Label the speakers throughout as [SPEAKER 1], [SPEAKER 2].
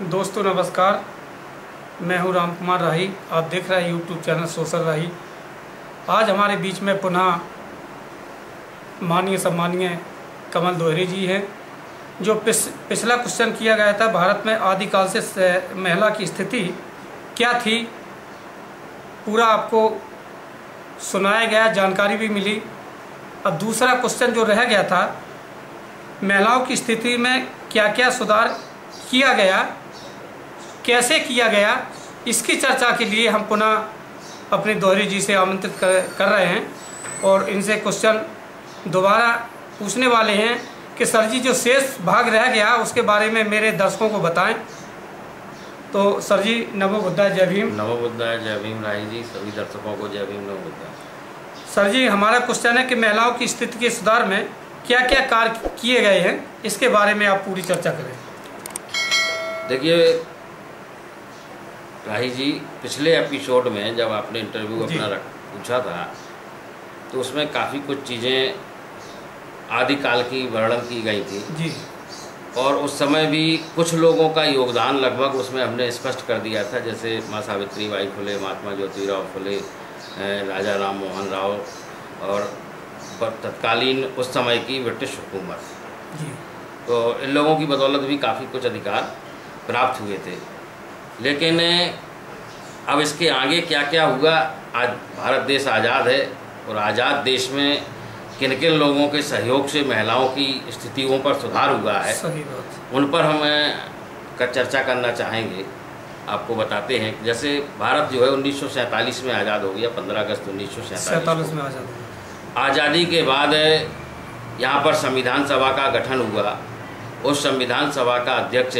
[SPEAKER 1] दोस्तों नमस्कार, मैं हूं राम कुमार राही। आप देख रहे हैं यूट्यूब चैनल सोशल राही। आज हमारे बीच में पुनः माननीय सम्मानीय कमल दोहरे जी हैं। जो पिछला क्वेश्चन किया गया था, भारत में आदिकाल से महिला की स्थिति क्या थी, पूरा आपको सुनाया गया, जानकारी भी मिली। अब दूसरा क्वेश्चन जो रह गया था, महिलाओं की स्थिति में क्या क्या सुधार किया गया, कैसे किया गया, इसकी चर्चा के लिए हम पुनः अपने दोहरे जी से आमंत्रित कर रहे हैं और इनसे क्वेश्चन दोबारा पूछने वाले हैं कि सर जी जो शेष भाग रह गया उसके बारे में मेरे दर्शकों को बताएं। तो सर जी, नमो बुद्धाय, जय भीम।
[SPEAKER 2] नमो बुद्धाय, जय भीम राही जी। सभी दर्शकों को जय भीम, नमो बुद्धाय।
[SPEAKER 1] सर जी, हमारा क्वेश्चन है कि महिलाओं की स्थिति के सुधार में क्या क्या कार्य किए गए हैं, इसके बारे में आप पूरी चर्चा करें।
[SPEAKER 2] देखिए राही जी, पिछले एपिसोड में जब आपने इंटरव्यू अपना पूछा था तो उसमें काफ़ी कुछ चीज़ें आदिकाल की वर्णन की गई थी
[SPEAKER 1] जी, और
[SPEAKER 2] उस समय भी कुछ लोगों का योगदान लगभग उसमें हमने स्पष्ट कर दिया था, जैसे माँ सावित्री बाई फुले, महात्मा ज्योतिराव फुले, राजा राम मोहन राव और तत्कालीन उस समय की ब्रिटिश हुकूमत
[SPEAKER 1] जी।
[SPEAKER 2] तो इन लोगों की बदौलत भी काफ़ी कुछ अधिकार प्राप्त हुए थे। लेकिन अब इसके आगे क्या क्या हुआ, आज भारत देश आज़ाद है और आज़ाद देश में किन किन लोगों के सहयोग से महिलाओं की स्थितियों पर सुधार हुआ है,
[SPEAKER 1] सही बात,
[SPEAKER 2] उन पर हम चर्चा करना चाहेंगे। आपको बताते हैं, जैसे भारत जो है 1947 में आज़ाद हो गया, 15 अगस्त 1947
[SPEAKER 1] में आज़ाद हुआ।
[SPEAKER 2] आज़ादी के बाद यहाँ पर संविधान सभा का गठन हुआ। उस संविधान सभा का अध्यक्ष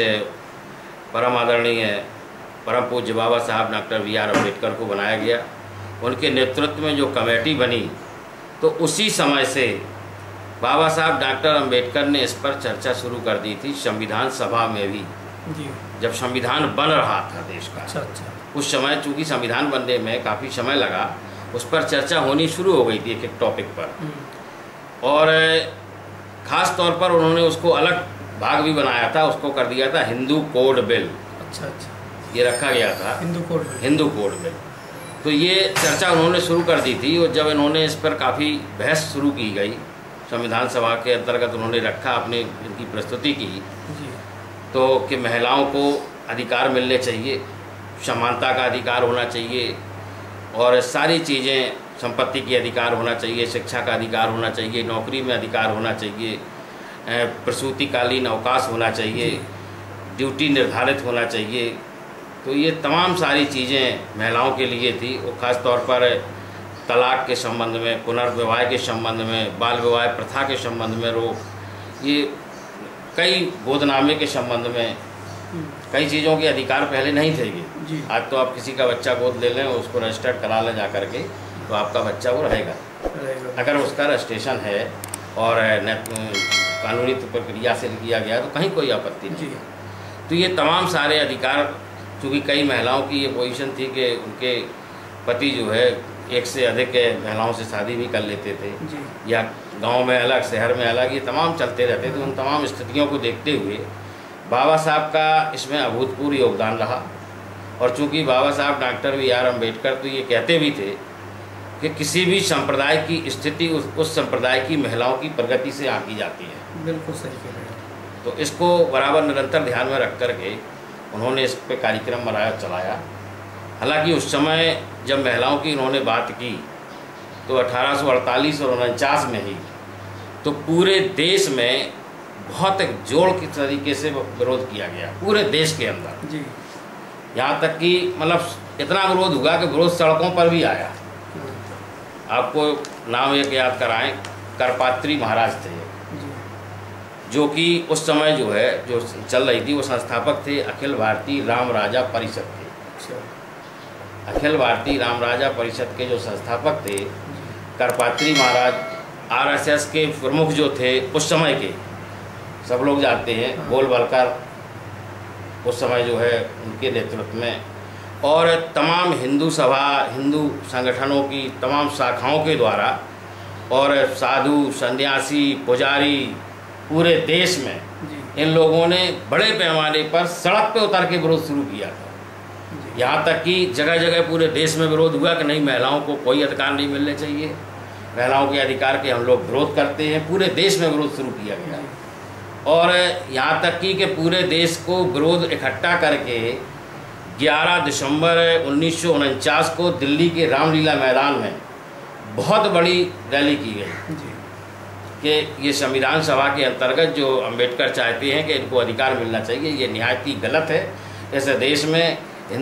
[SPEAKER 2] परम आदरणीय परम पूज्य बाबा साहब डॉक्टर बी.आर. अम्बेडकर को बनाया गया। उनके नेतृत्व में जो कमेटी बनी, तो उसी समय से बाबा साहब डॉक्टर अम्बेडकर ने इस पर चर्चा शुरू कर दी थी संविधान सभा में भी
[SPEAKER 1] जी।
[SPEAKER 2] जब संविधान बन रहा था देश का।
[SPEAKER 1] अच्छा।
[SPEAKER 2] उस समय चूँकि संविधान बनने में काफ़ी समय लगा, उस पर चर्चा होनी शुरू हो गई थी एक एक टॉपिक पर, और ख़ास तौर पर उन्होंने उसको अलग भाग भी बनाया था, उसको कर दिया था हिंदू कोड बिल।
[SPEAKER 1] अच्छा,
[SPEAKER 2] ये रखा गया था हिंदू कोड बिल। तो ये चर्चा उन्होंने शुरू कर दी थी, और जब इन्होंने इस पर काफ़ी बहस शुरू की गई, संविधान सभा के अंतर्गत उन्होंने रखा, अपने इनकी प्रस्तुति की
[SPEAKER 1] जी।
[SPEAKER 2] तो कि महिलाओं को अधिकार मिलने चाहिए, समानता का अधिकार होना चाहिए, और सारी चीज़ें, संपत्ति की अधिकार होना चाहिए, शिक्षा का अधिकार होना चाहिए, नौकरी में अधिकार होना चाहिए, प्रसूतिकालीन अवकाश होना चाहिए, ड्यूटी निर्धारित होना चाहिए। तो ये तमाम सारी चीज़ें महिलाओं के लिए थी। और ख़ास तौर पर तलाक के संबंध में, पुनर्विवाह के संबंध में, बाल विवाह प्रथा के संबंध में रोक, ये कई गोदनामे के संबंध में कई चीज़ों के अधिकार पहले नहीं थे ये। आज तो आप किसी का बच्चा गोद ले लें, उसको रजिस्टर्ड करा लें जा करके, तो आपका बच्चा वो रहेगा अगर उसका रजिस्ट्रेशन है और कानूनी प्रक्रिया से किया गया, तो कहीं कोई आपत्ति नहीं है। तो ये तमाम सारे अधिकार, चूँकि कई महिलाओं की ये पोजीशन थी कि उनके पति जो है एक से अधिक महिलाओं से शादी भी कर लेते थे, या गांव में अलग, शहर में अलग, ये तमाम चलते रहते थे। उन तमाम स्थितियों को देखते हुए बाबा साहब का इसमें अभूतपूर्व योगदान रहा। और चूँकि बाबा साहब डॉक्टर बी.आर. अम्बेडकर तो ये कहते भी थे कि किसी भी संप्रदाय की स्थिति उस संप्रदाय की महिलाओं की प्रगति से आंकी जाती है।
[SPEAKER 1] बिल्कुल सही कह रहे हैं।
[SPEAKER 2] तो इसको बराबर निरंतर ध्यान में रख कर के उन्होंने इस पे कार्यक्रम बनाया, चलाया। हालांकि उस समय जब महिलाओं की उन्होंने बात की तो 1848 और 49 में ही तो पूरे देश में बहुत जोड़ की तरीके से विरोध किया गया, पूरे देश के अंदर
[SPEAKER 1] जी।
[SPEAKER 2] यहाँ तक कि मतलब इतना विरोध हुआ कि विरोध सड़कों पर भी आया। आपको नाम एक याद कराएं, करपात्री महाराज थे, जो कि उस समय जो है जो चल रही थी, वो संस्थापक थे अखिल भारतीय राम राजा परिषद के। अखिल भारतीय राम राजा परिषद के जो संस्थापक थे करपात्री महाराज, आरएसएस के प्रमुख जो थे उस समय के, सब लोग जानते हैं, गोलवलकर उस समय जो है उनके नेतृत्व में, और तमाम हिंदू सभा, हिंदू संगठनों की तमाम शाखाओं के द्वारा, और साधु, सन्यासी, पुजारी, पूरे देश में इन लोगों ने बड़े पैमाने पर सड़क पे उतर के विरोध शुरू किया था। यहाँ तक कि जगह जगह पूरे देश में विरोध हुआ कि नहीं, महिलाओं को कोई अधिकार नहीं मिलने चाहिए, महिलाओं के अधिकार के हम लोग विरोध करते हैं। पूरे देश में विरोध शुरू किया गया और यहाँ तक कि पूरे देश को विरोध इकट्ठा करके 11 दिसंबर 1949 को दिल्ली के रामलीला मैदान में बहुत बड़ी रैली की गई कि ये संविधान सभा के अंतर्गत जो अंबेडकर चाहते हैं कि इनको अधिकार मिलना चाहिए, ये निहायत ही गलत है। ऐसे देश में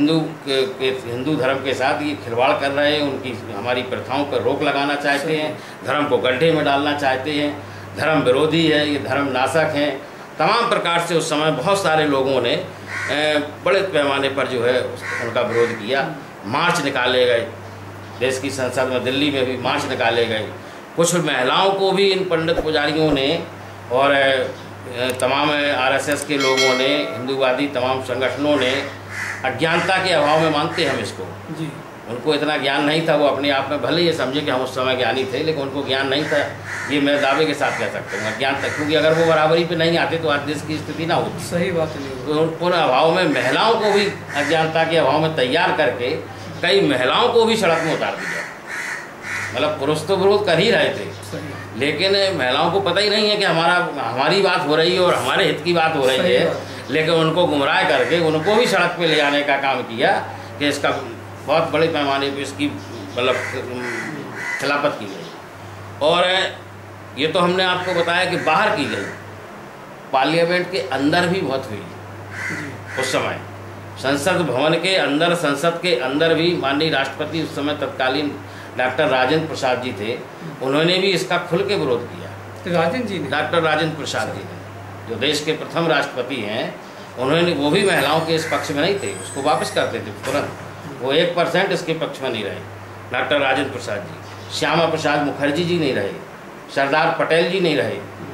[SPEAKER 2] हिंदू धर्म के साथ ये खिलवाड़ कर रहे हैं, उनकी हमारी प्रथाओं पर रोक लगाना चाहते हैं, धर्म को गड्ढे में डालना चाहते हैं, धर्म विरोधी है, ये धर्म नाशक हैं। तमाम प्रकार से उस समय बहुत सारे लोगों ने बड़े पैमाने पर जो है उनका विरोध किया। मार्च निकाले गए, देश की संसद में दिल्ली में भी मार्च निकाले गए। कुछ महिलाओं को भी इन पंडित पुजारियों ने और तमाम आरएसएस के लोगों ने, हिंदूवादी तमाम संगठनों ने, अज्ञानता के अभाव में मानते हैं हम इसको जी, उनको इतना ज्ञान नहीं था। वो अपने आप में भले ये समझे कि हम उस समय ज्ञानी थे, लेकिन उनको ज्ञान नहीं था, ये मैं दावे के साथ कह सकता हूँ अज्ञान तक, क्योंकि अगर वो बराबरी पे नहीं आते तो आज देश की स्थिति ना होती।
[SPEAKER 1] सही बात है।
[SPEAKER 2] तो उन अभाव में महिलाओं को भी अज्ञानता के अभाव में तैयार करके कई महिलाओं को भी सड़क में उतार दिया। मतलब पुरुष तो विरोध कर ही रहे थे, लेकिन महिलाओं को पता ही नहीं है कि हमारी बात हो रही है और हमारे हित की बात हो रही है, लेकिन उनको गुमराह करके उनको भी सड़क पे ले जाने का काम किया कि इसका बहुत बड़े पैमाने पे इसकी मतलब खिलाफत की गई। और ये तो हमने आपको बताया कि बाहर की गई, पार्लियामेंट के अंदर भी बहुत हुई उस समय। संसद भवन के अंदर, संसद के अंदर भी माननीय राष्ट्रपति उस समय तत्कालीन डॉक्टर राजेंद्र प्रसाद जी थे, उन्होंने भी इसका खुल के विरोध किया।
[SPEAKER 1] राजेंद्र जी ने,
[SPEAKER 2] डॉक्टर राजेंद्र प्रसाद जी ने, जो देश के प्रथम राष्ट्रपति हैं, उन्होंने, वो भी महिलाओं के इस पक्ष में नहीं थे, उसको वापस करते थे तुरंत। वो 1% इसके पक्ष में नहीं रहे। डॉक्टर राजेंद्र प्रसाद जी, श्यामा प्रसाद मुखर्जी जी नहीं रहे, सरदार पटेल जी नहीं रहे,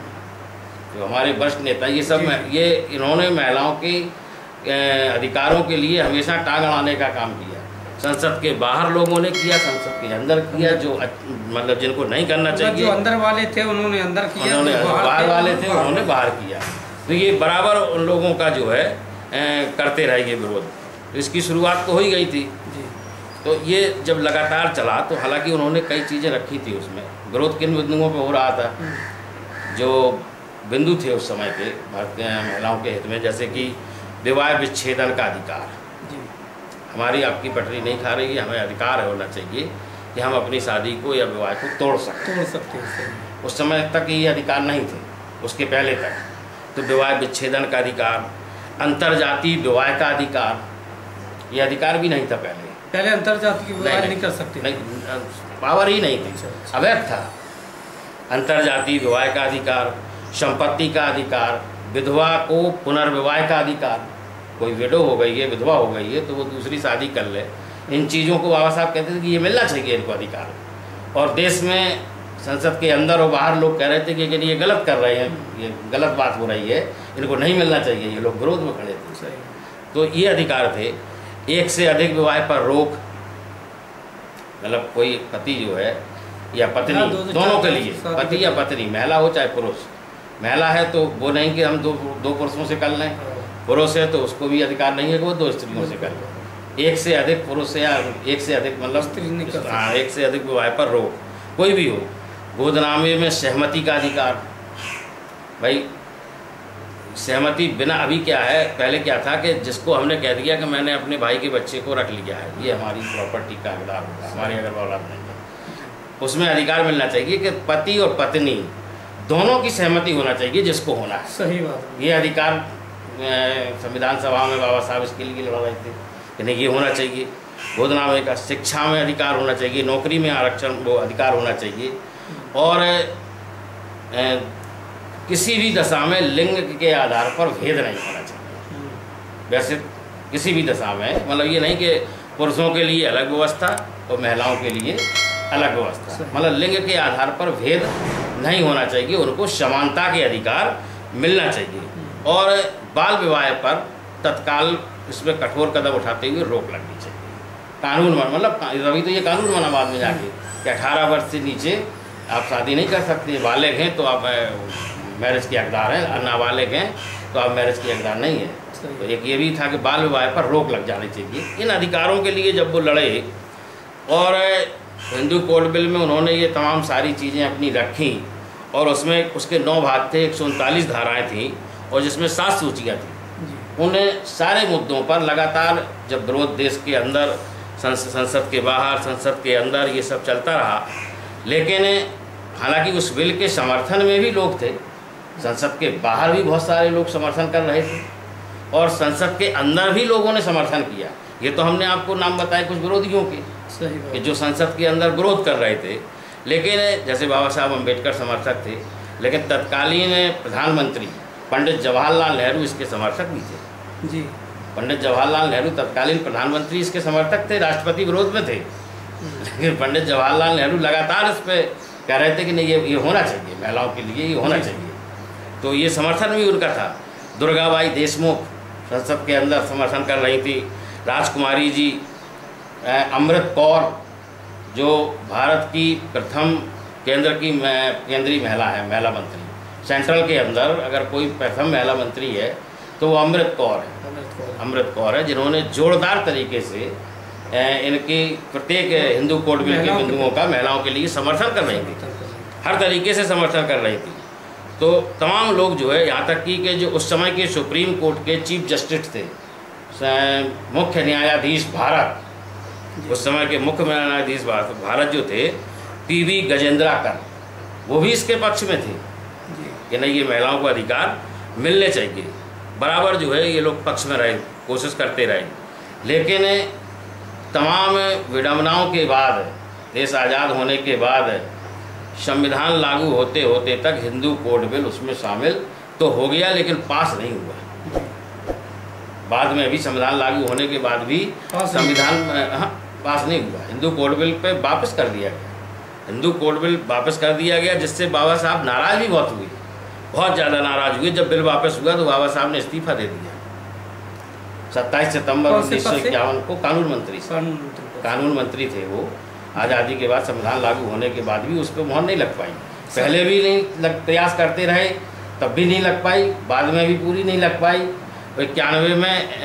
[SPEAKER 2] जो हमारे वरिष्ठ नेता, ये सब ये इन्होंने महिलाओं के अधिकारों के लिए हमेशा टांग अड़ाने का काम किया। संसद के बाहर लोगों ने किया, संसद के अंदर किया, जो मतलब जिनको नहीं करना चाहिए,
[SPEAKER 1] जो अंदर वाले थे उन्होंने अंदर किया,
[SPEAKER 2] उन्होंने बाहर वाले थे उन्होंने बाहर किया। तो ये बराबर उन लोगों का जो है करते रहे ये विरोध। तो इसकी शुरुआत तो हो ही गई थी जी। तो ये जब लगातार चला तो हालांकि उन्होंने कई चीज़ें रखी थी उसमें। विरोध किन बिंदुओं पर हो रहा था, जो बिंदु थे उस समय के भारतीय महिलाओं के हित में, जैसे कि विवाह विच्छेदन का अधिकार। हमारी आपकी पटरी नहीं खा रही है, हमें अधिकार होना चाहिए कि हम अपनी शादी को या विवाह को तोड़ सकते हैं। उस समय तक ये अधिकार नहीं थे, उसके पहले तक तो विवाह विच्छेदन का अधिकार, अंतरजातीय विवाह का अधिकार, ये अधिकार भी नहीं था पहले
[SPEAKER 1] अंतरजातीय विवाह नहीं कर सकते,
[SPEAKER 2] नहीं, पावर ही नहीं थी, अवैध था। अंतरजातीय विवाह का अधिकार, संपत्ति का अधिकार, विधवा को पुनर्विवाह का अधिकार, कोई विडो हो गई है, विधवा हो गई है तो वो दूसरी शादी कर ले, इन चीज़ों को बाबा साहब कहते थे कि ये मिलना चाहिए इनको अधिकार। और देश में संसद के अंदर और बाहर लोग कह रहे थे कि ये गलत कर रहे हैं, ये गलत बात हो रही है, इनको नहीं मिलना चाहिए, ये लोग विरोध में खड़े थे। तो ये अधिकार थे। एक से अधिक विवाह पर रोक, मतलब कोई पति जो है या पत्नी, दोनों के लिए, पति या पत्नी, महिला हो चाहे पुरुष, महिला है तो वो नहीं कि हम दो पुरुषों से कर लें, पुरुष है तो उसको भी अधिकार नहीं है कि वो 2 स्त्रियों से कर ले। एक से अधिक पुरुष या एक से अधिक मतलब हाँ, एक से अधिक विवाह पर रोक, कोई भी हो। गोदनामे में सहमति का अधिकार, भाई सहमति बिना, अभी क्या है, पहले क्या था कि जिसको हमने कह दिया कि मैंने अपने भाई के बच्चे को रख लिया है, ये हमारी प्रॉपर्टी का हकदार होगा, हमारी अगर औलाद नहीं है, उसमें अधिकार मिलना चाहिए कि पति और पत्नी दोनों की सहमति होना चाहिए, जिसको होना है।
[SPEAKER 1] सही बात।
[SPEAKER 2] ये अधिकार संविधान सभा में बाबा साहब इसके लिए लड़ रहे थे कि नहीं, ये होना चाहिए। गोदनामे का, शिक्षा में अधिकार होना चाहिए, नौकरी में आरक्षण वो अधिकार होना चाहिए, और किसी भी दशा में लिंग के आधार पर भेद नहीं होना चाहिए। वैसे किसी भी दशा में, मतलब ये नहीं कि पुरुषों के लिए अलग व्यवस्था और महिलाओं के लिए अलग व्यवस्था, मतलब लिंग के आधार पर भेद नहीं होना चाहिए, उनको समानता के अधिकार मिलना चाहिए। और बाल विवाह पर तत्काल इसमें कठोर कदम उठाते हुए रोक लगनी चाहिए। कानून मतलब अभी तो ये कानून बना बाद में जाके कि 18 वर्ष से नीचे आप शादी नहीं कर सकते, बालिग हैं तो आप मैरिज के हकदार हैं, नाबालिग हैं तो अब मैरिज की हकदार नहीं है। तो एक ये भी था कि बाल विवाह पर रोक लग जानी चाहिए। इन अधिकारों के लिए जब वो लड़े और हिंदू कोड बिल में उन्होंने ये तमाम सारी चीज़ें अपनी रखी और उसमें उसके 9 भाग थे, 139 धाराएं थीं और जिसमें 7 सूचियाँ थी। उन सारे मुद्दों पर लगातार जब विरोध देश के अंदर, संसद के बाहर, संसद के अंदर ये सब चलता रहा, लेकिन हालांकि उस बिल के समर्थन में भी लोग थे, संसद के बाहर भी बहुत सारे लोग समर्थन कर रहे थे और संसद के अंदर भी लोगों ने समर्थन किया। ये तो हमने आपको नाम बताए कुछ विरोधियों के,
[SPEAKER 1] सही
[SPEAKER 2] कि जो संसद के अंदर विरोध कर रहे थे, लेकिन जैसे बाबा साहब अम्बेडकर समर्थक थे, लेकिन तत्कालीन प्रधानमंत्री पंडित जवाहरलाल नेहरू इसके समर्थक भी थे
[SPEAKER 1] जी।
[SPEAKER 2] पंडित जवाहरलाल नेहरू तत्कालीन प्रधानमंत्री इसके समर्थक थे, राष्ट्रपति विरोध में थे, लेकिन पंडित जवाहरलाल नेहरू लगातार इस पर कह रहे थे कि नहीं ये होना चाहिए, महिलाओं के लिए ये होना चाहिए। तो ये समर्थन भी उनका था। दुर्गाबाई देशमुख संसद के अंदर समर्थन कर रही थी, राजकुमारी जी, अमृत कौर जो भारत की प्रथम केंद्रीय महिला है, महिला मंत्री सेंट्रल के अंदर अगर कोई प्रथम महिला मंत्री है तो वो अमृत कौर है, जिन्होंने जोरदार तरीके से इनकी प्रत्येक हिंदू कोड बिल के बिंदुओं का महिलाओं के लिए समर्थन कर रही थी, हर तरीके से समर्थन कर रही थी। तो तमाम लोग जो है, यहाँ तक कि जो उस समय के सुप्रीम कोर्ट के चीफ जस्टिस थे, मुख्य न्यायाधीश भारत, उस समय के मुख्य न्यायाधीश भारत जो थे पीवी गजेंद्राकर, वो भी इसके पक्ष में थे कि नहीं ये महिलाओं को अधिकार मिलने चाहिए। बराबर जो है ये लोग पक्ष में रहे, कोशिश करते रहे, लेकिन तमाम विडंबनाओं के बाद, देश आज़ाद होने के बाद, संविधान लागू होते होते तक हिंदू कोड बिल उसमें शामिल तो हो गया, लेकिन पास नहीं हुआ। बाद में भी संविधान लागू होने के बाद भी संविधान पास नहीं हुआ। हिंदू कोड बिल पे वापस कर दिया गया, हिंदू कोड बिल वापस कर दिया गया, जिससे बाबा साहब नाराज़ भी बहुत हुए, बहुत ज़्यादा नाराज़ हुए। जब बिल वापस हुआ तो बाबा साहब ने इस्तीफा दे दिया 27 सितंबर 1951 को। कानून मंत्री थे वो। आज़ादी के बाद संविधान लागू होने के बाद भी उस पर मोहर नहीं लग पाई। पहले भी नहीं प्रयास करते रहे, तब भी नहीं लग पाई, बाद में भी पूरी नहीं लग पाई। 51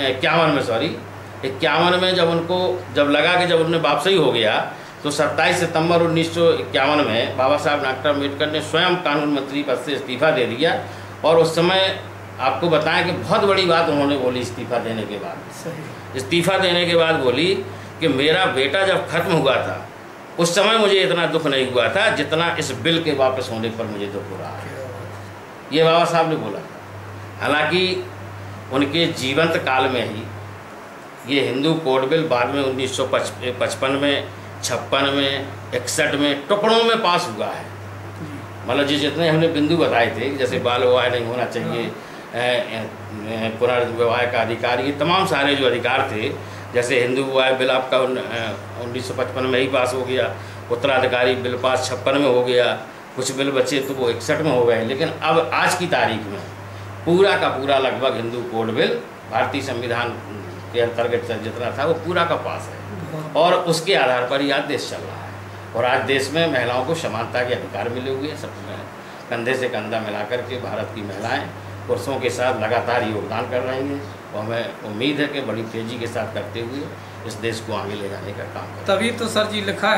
[SPEAKER 2] में जब लगा कि जब उन्हें वापसी हो गया तो 27 सितंबर 1951 में बाबा साहब डॉक्टर अम्बेडकर ने स्वयं कानून मंत्री पद से इस्तीफा दे दिया। और उस समय आपको बताएं कि बहुत बड़ी बात उन्होंने बोली इस्तीफा देने के बाद। इस्तीफा देने के बाद बोली कि मेरा बेटा जब खत्म हुआ था उस समय मुझे इतना दुख नहीं हुआ था जितना इस बिल के वापस होने पर मुझे दुख हो रहा है, ये बाबा साहब ने बोला। हालांकि उनके जीवंत काल में ही ये हिंदू कोड बिल बाद में 1955 में, 56 में, 61 में टुकड़ों में पास हुआ है। मतलब जितने हमने बिंदु बताए थे, जैसे बाल विवाह नहीं होना चाहिए, पुनर्विवाह का अधिकार, ये तमाम सारे जो अधिकार थे, जैसे हिंदू विवाह बिल आपका 1955 में ही पास हो गया, उत्तराधिकारी बिल पास 56 में हो गया, कुछ बिल बचे तो वो 61 में हो गए। लेकिन अब आज की तारीख में पूरा का पूरा लगभग हिंदू कोड बिल भारतीय संविधान के अंतर्गत जितना था वो पूरा का पास है, और उसके आधार पर ही आज देश चल रहा है। और आज देश में महिलाओं को समानता के अधिकार मिले हुए हैं। सब कंधे से कंधा मिलाकर के भारत की महिलाएं पुरुषों के साथ लगातार योगदान कर रही हैं, और हमें उम्मीद है कि बड़ी तेज़ी के साथ करते हुए इस देश को आगे ले जाने का काम करें।
[SPEAKER 1] तभी तो सर जी लिखा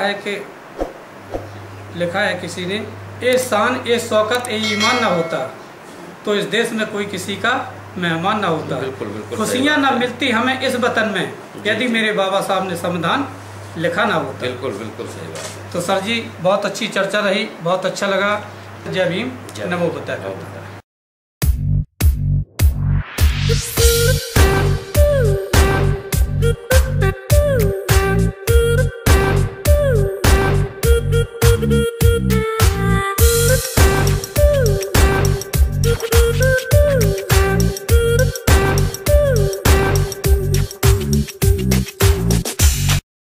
[SPEAKER 1] है किसी ने, ए शान ए शौकत ए ईमान ना होता तो इस देश में कोई किसी का मेहमान ना होता।
[SPEAKER 2] बिल्कुल बिल्कुल।
[SPEAKER 1] खुशियाँ ना मिलती हमें इस वतन में यदि मेरे बाबा साहब ने संविधान लिखा ना होता।
[SPEAKER 2] बिल्कुल बिल्कुल सही बात है।
[SPEAKER 1] तो सर जी बहुत अच्छी चर्चा रही, बहुत अच्छा लगा। जय भीम, नमो बुद्धाय।